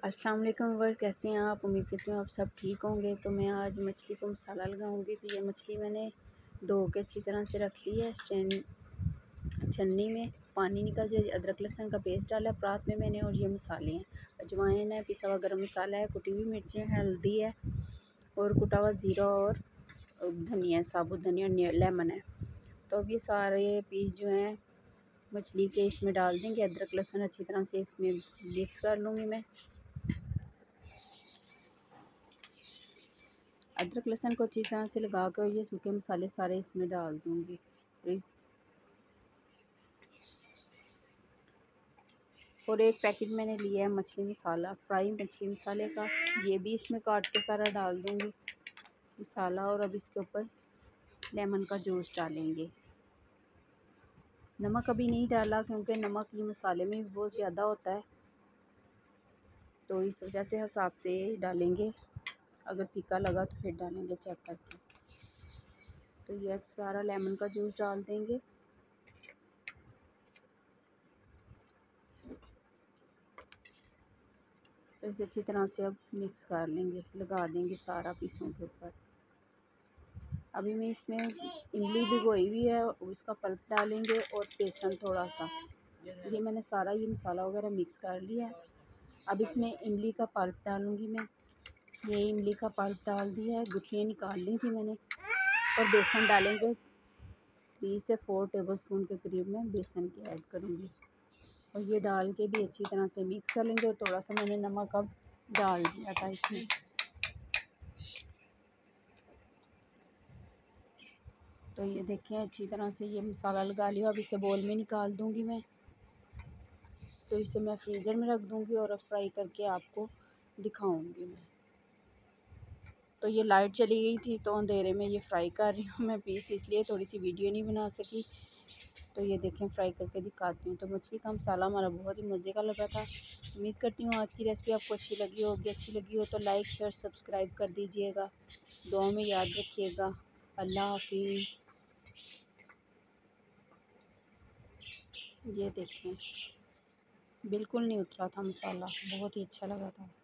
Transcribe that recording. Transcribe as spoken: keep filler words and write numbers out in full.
अस्सलाम वालेकुम व्यूअर्स, कैसे हैं आप। उम्मीद करती हूँ आप सब ठीक होंगे। तो मैं आज मछली को मसाला लगाऊंगी। तो ये मछली मैंने धो के अच्छी तरह से रख ली है। स्टैंड छन्नी में पानी निकल जाए, अदरक लहसुन का पेस्ट डाला परात में मैंने, और ये मसाले हैं, अजवाइन है, पिसा हुआ गरम मसाला है, कुटी हुई मिर्चें हैं, हल्दी है और कुटा हुआ ज़ीरा और धनिया, साबुत धनिया, लेमन है। तो अब ये सारे पीस जो हैं मछली के इसमें डाल देंगे। अदरक लहसुन अच्छी तरह से इसमें मिक्स कर लूँगी मैं। अदरक लहसुन को अच्छी तरह से लगा कर ये सूखे मसाले सारे इसमें डाल दूँगी। और एक पैकेट मैंने लिया है मछली मसाला, फ्राई मछली मसाले का, ये भी इसमें काट के सारा डाल दूँगी मसाला। और अब इसके ऊपर लेमन का जूस डालेंगे। नमक अभी नहीं डाला क्योंकि नमक ये मसाले में भी बहुत ज़्यादा होता है, तो इस वजह से हिसाब से डालेंगे। अगर फीका लगा तो फिर डालेंगे चेक करके। तो ये सारा लेमन का जूस डाल देंगे। तो इसे अच्छी तरह से अब मिक्स कर लेंगे, लगा देंगे सारा पीसों के ऊपर। अभी मैं इसमें इमली भिगोई हुई है, उसका पल्प डालेंगे और बेसन थोड़ा सा। ये मैंने सारा ये मसाला वगैरह मिक्स कर लिया है। अब इसमें इमली का पल्प डालूँगी मैं। ये इमली का पल्प डाल दिया है, गुठलियाँ निकाल ली थी मैंने। और बेसन डालेंगे, थ्री से फोर टेबल स्पून के करीब मैं बेसन की ऐड करूँगी। और ये डाल के भी अच्छी तरह से मिक्स कर लेंगे। और थोड़ा सा मैंने नमक अब डाल दिया था इसमें। तो ये देखें अच्छी तरह से ये मसाला लगा लिया। अब इसे बोल में निकाल दूँगी मैं। तो इसे मैं फ्रीज़र में रख दूँगी और अब फ्राई करके आपको दिखाऊँगी मैं। तो ये लाइट चली गई थी तो अंधेरे में ये फ्राई कर रही हूँ मैं पीस, इसलिए थोड़ी सी वीडियो नहीं बना सकी। तो ये देखें फ्राई करके दिखाती हूँ। तो मछली का मसाला हमारा बहुत ही मज़े का लगा था। उम्मीद करती हूँ आज की रेसिपी आपको अच्छी लगी होगी। अच्छी लगी हो तो लाइक शेयर सब्सक्राइब कर दीजिएगा। दुआ में याद रखिएगा। अल्लाह हाफिज़। ये देखें बिल्कुल नहीं उतरा था मसाला, बहुत ही अच्छा लगा था।